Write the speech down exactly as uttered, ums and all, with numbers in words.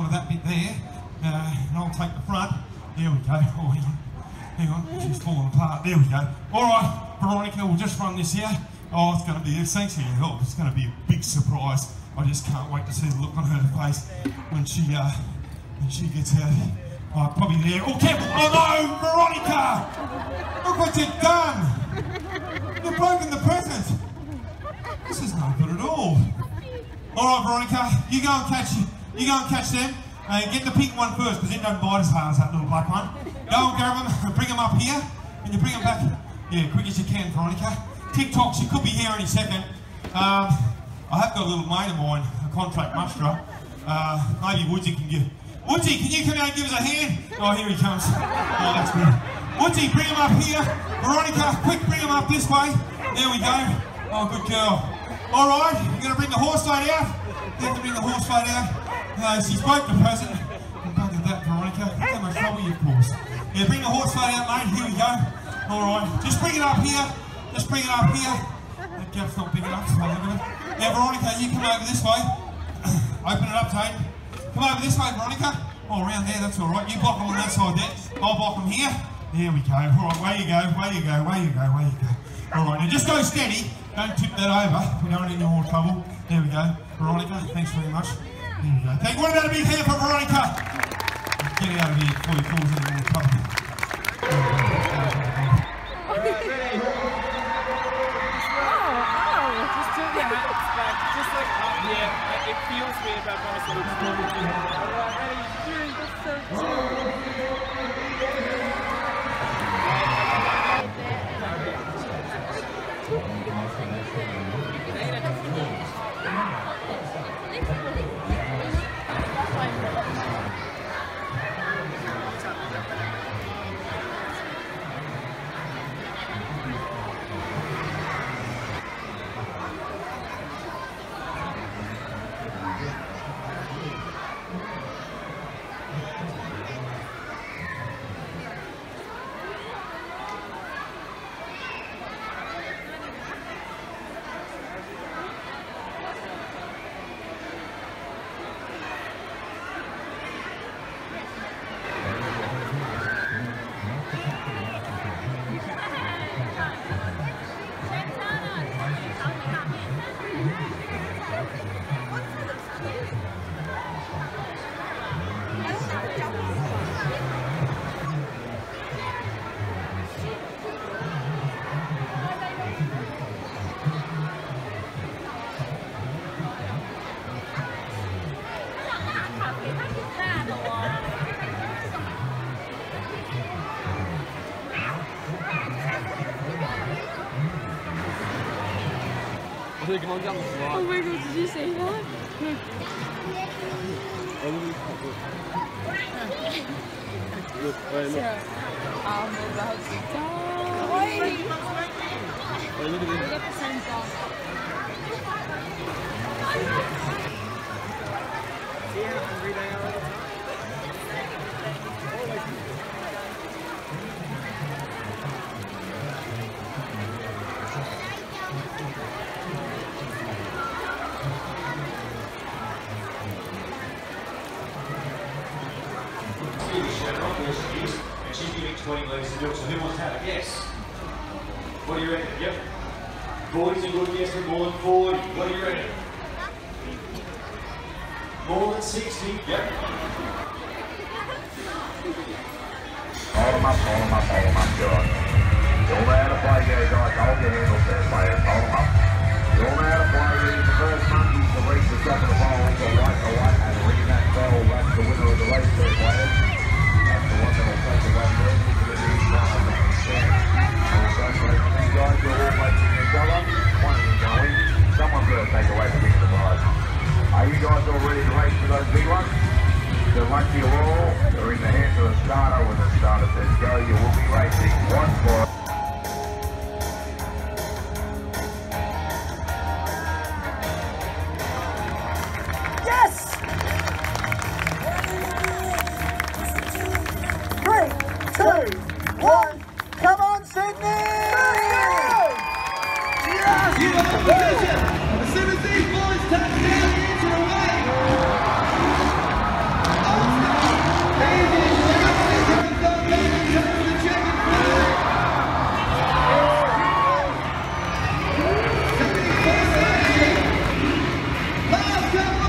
of that bit there, uh, and I'll take the front. There we go. Oh, hang on. Hang on, she's falling apart. There we go. All right, Veronica, we'll just run this here. Oh, it's going to be, thanks for your help. It's going to be a big surprise. I just can't wait to see the look on her face when she, uh, when she gets out. Oh, probably there. Oh, careful! Oh no, Veronica! Look what you've done! You've broken the present. This is not good at all. All right, Veronica, you go and catch, you go and catch them. Uh, get the pink one first, because it doesn't bite as hard as that little black one. Go and grab them and bring them up here, and you bring them back, yeah, quick as you can, Veronica. TikTok, she could be here any second. Um, I have got a little mate of mine, a contract musterer. Uh, maybe Woodsy can give. Woodsy, can you come out and give us a hand? Oh, here he comes. Oh, that's good. Woodsy, bring him up here. Veronica, quick, bring him up this way. There we go. Oh, good girl. All right, you're going to bring the horse fight out. You have to bring the horse fight out. Uh, she's broke the present. Look at that, Veronica. Look how much trouble you've caused. Yeah, bring the horse fight out, mate. Here we go. All right, just bring it up here. Just bring it up here. That gap's not big enough, so look at it. Now, Veronica, you come over this way. Open it up, Tate. Come over this way, Veronica. Oh, around there, that's all right. You block them on that side there. I'll block them here. There we go. All right, way you go, way you go, way you go, way you go. All right, now just go steady. Don't tip that over. We don't want any more trouble. There we go. Veronica, thanks very much. There we go. Thank you. What about a big hand for Veronica? Get out of here before he falls into more trouble. Yeah, it feels weird about myself. Alright, ready? That's so cute. Oh my god, did you say that? Look, wait, look. I'm about to die. Wait, look at this. We got the same song. And she's giving twenty legs to do it, so who wants to have a guess? What do you reckon? Yep. forty's a good guess for more than forty. What do you reckon? More than sixty? Yep. Hold them up, hold them up, hold them up, good. You'll know how to play, guys. Hold your handles there, players. Hold them up. You'll know how to play. Read the first monkeys to reach the top of the pole, to right to right, and ring that bell. That's the winner of the race there, players. That's the one that will take away the rest of the lead. One of them stand. Also, you guys are all facing each other. One of you going. Someone's going to take away the big surprise. Are you guys all ready to race for those big ones? Good luck to you all. You're in the hands of the starter. When the starter says go, you will be racing one for As soon as these boys touch down into the way. Come on.